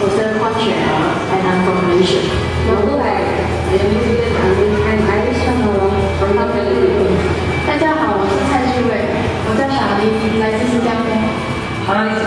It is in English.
person Huan Xuan and I'm from Malaysia. I'm Irish from the Philippines. 大家好，我是蔡志伟，我叫小丽，来自新加坡。 Hi,